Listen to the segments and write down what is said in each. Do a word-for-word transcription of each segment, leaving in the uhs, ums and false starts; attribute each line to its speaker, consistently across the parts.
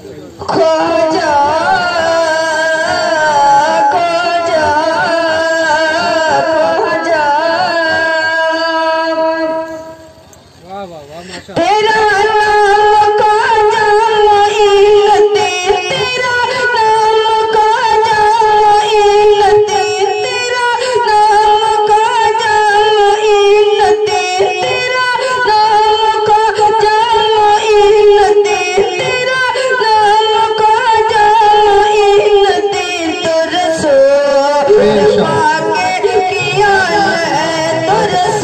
Speaker 1: ख्वाजा ख्वाजा ख्वाजा तेरा नाम ख्वाजा मोइन तेरा नाम ख्वाजा मोइन तेरा नाम ख्वाजा मोइन तेरा नाम ख्वाजा मोइन तेरा नाम ख्वाजा मोइन तो रसूल पाक किया है तो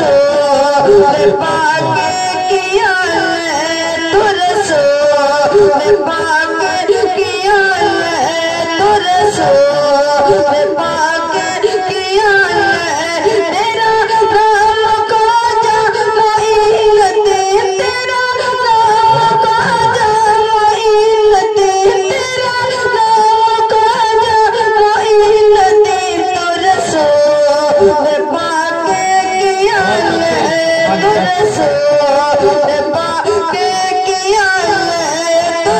Speaker 1: रसूल पाक किया है तो रसूल पाक किया है तो रसूल पाक किया है तेरा नाम ख्वाजा मोइन तेरा नाम ख्वाजा मोइन तेरा नाम ख्वाजा मोइन तो रसूल पाक किया है तो रसूल पाक किया है तो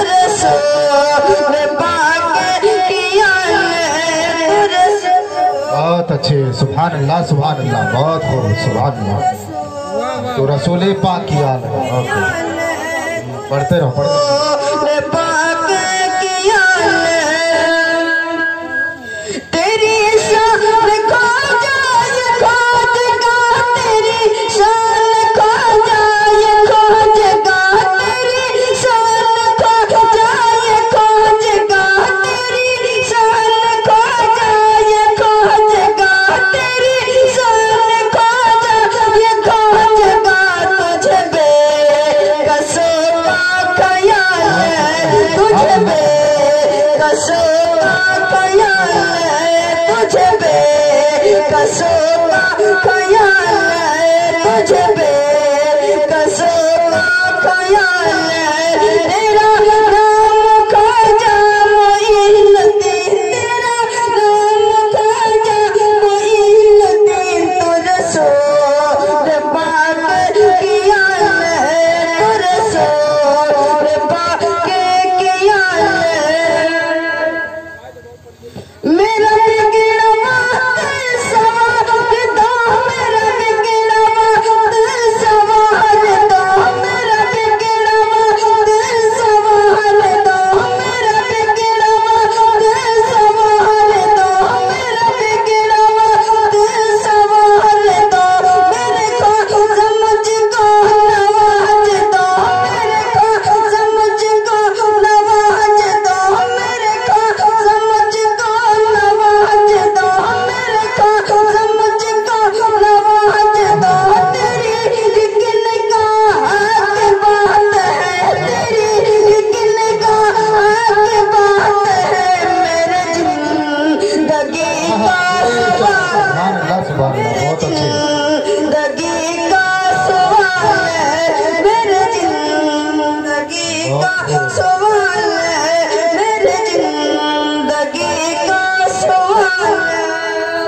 Speaker 1: रसूल पाक किया है तो रसूल।
Speaker 2: बहुत अच्छे, सुभान अल्लाह सुभान अल्लाह, बहुत खूब, सुभान अल्लाह। तो रसूल पाक की आल है, पढ़ते रहो पढ़ते रहो।
Speaker 1: पाक किया है तेरी शान ख्वाजा ये ख्वाजा तेरी शान ख्वाजा ये ख्वाजा तेरी शान ख्वाजा ये ख्वाजा तेरी शान ख्वाजा ये ख्वाजा तेरी शान ख्वाजा ये ख्वाजा तुझे बेकसों का ख्याल है तुझे बेकसों का ख्याल है तुझे बेकसों का ख्याल है तुझे बेकसों का ख्याल है तेरा नाम ख्वाजा मोइन तेरा नाम ख्वाजा मोइन तो रसूल पाक किया है तो रसूल पाक किया है मेरा बिगड़ा वक्त सवार दो मेरा बिगड़ा वक्त सवार दो मेरा बिगड़ा वक्त सवार दो मेरा बिगड़ा वक्त सवार दो मेरा बिगड़ा वक्त सवार दो मेरे को समझ को नवाज दो मेरे को समझ को नवाज दो मेरे को समझ को नवाज दो मेरे को समझ को नवाज दो तेरी एक निगाह की बात है तेरी एक निगाह की बात है मेरे जिंदगी का
Speaker 2: सुभान अल्लाह सुभान अल्लाह, बहुत अच्छे।
Speaker 1: जिंदगी का सवाल है मेरे जिंदगी का सवाल है मेरे जिंदगी का सवाल है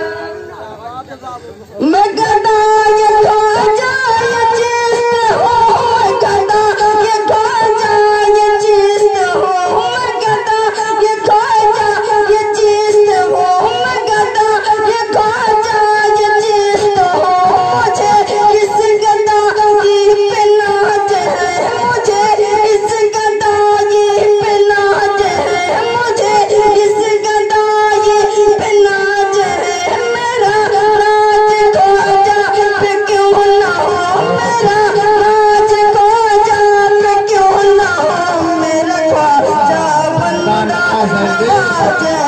Speaker 1: मैं गदा ये ख्वाजा ये चिश्त हूँ मैं गदा ये ख्वाजा ये चिश्त हूँ मैं गदा ये ख्वाजा ये चिश्त हूँ मैं गदा ये ख्वाजा ये चिश्त हूँ मुझे इस गदा की पे नाज है मुझे इस गदा की पे नाज है मुझे इस गदा की पे नाज है मेरा राज ख्वाजा पे क्यों ना हो मेरा राज ख्वाजा पे क्यों ना हो मेरा ख्वाजा बंदा नवाज है